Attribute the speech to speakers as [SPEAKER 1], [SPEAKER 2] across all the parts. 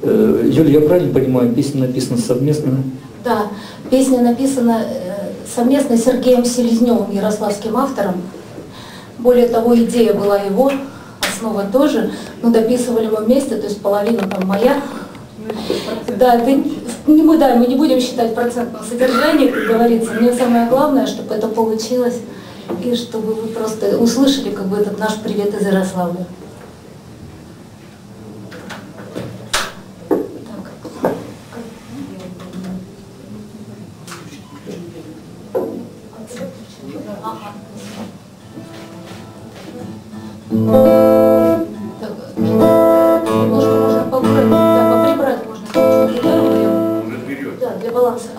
[SPEAKER 1] Юля, я правильно понимаю, песня написана совместно?
[SPEAKER 2] Да, песня написана совместно с Сергеем Селезневым, ярославским автором. Более того, идея была его, основа тоже, но дописывали мы вместе, то есть половина там моя. Да, мы не будем считать процентное содержание, как говорится. Мне самое главное, чтобы это получилось, и чтобы вы просто услышали как бы этот наш привет из Ярославля. Можно побрать, да, поприбрать можно. Да, для баланса.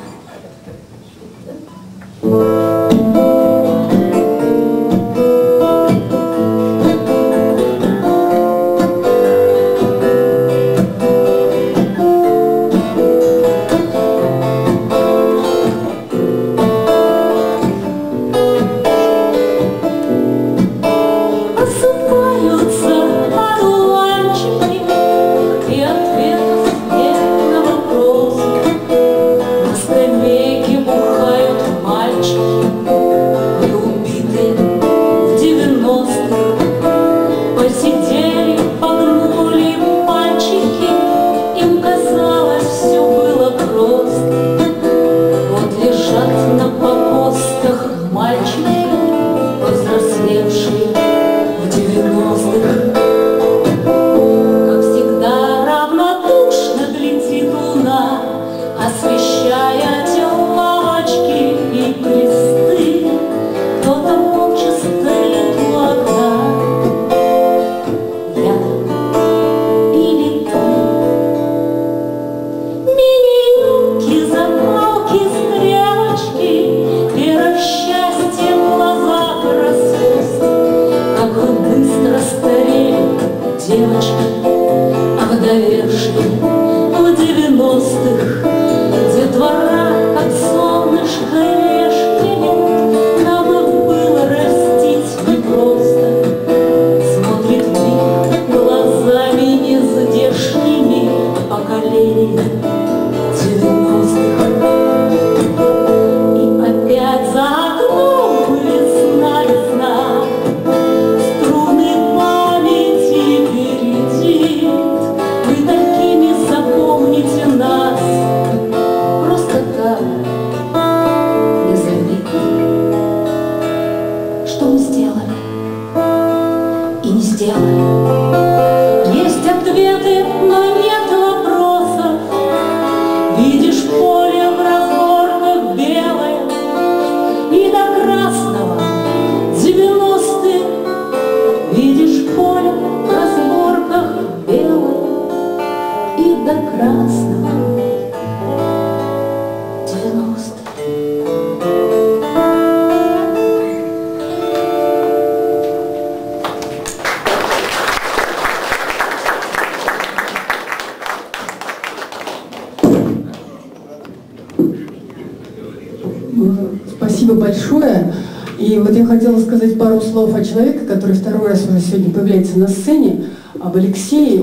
[SPEAKER 3] Спасибо большое. И вот я хотела сказать пару слов о человеке, который второй раз уже сегодня появляется на сцене, об Алексее.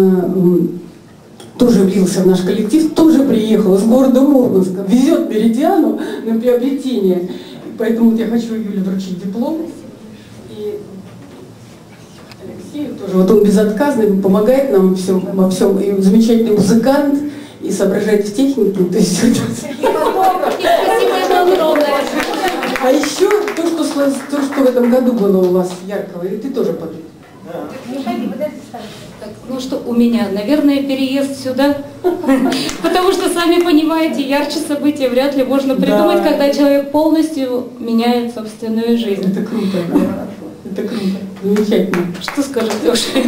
[SPEAKER 3] Он тоже влился в наш коллектив, тоже приехал из города Мурманска, везет Меридиану на приобретение. Поэтому вот я хочу Юле вручить диплом. И Алексею тоже. Вот он безотказный, помогает нам во всем. И замечательный музыкант, и соображает в технике. То есть, а еще то, что в этом году было у вас яркого, и ты тоже подумай.
[SPEAKER 2] Ну что, у меня, наверное, переезд сюда, потому что, сами понимаете, ярче события вряд ли можно придумать, когда человек полностью меняет собственную жизнь.
[SPEAKER 3] Это круто, да. Это круто, замечательно.
[SPEAKER 2] Что скажет Леша?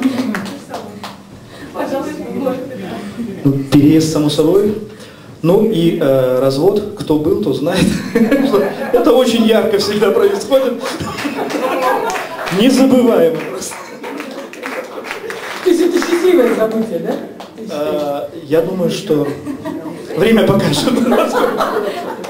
[SPEAKER 1] Ну, переезд, само собой. Ну и развод, кто был, тот знает, что это очень ярко всегда происходит. Незабываемо просто.
[SPEAKER 3] То есть это счастливое событие, да?
[SPEAKER 1] Я думаю, что время покажет.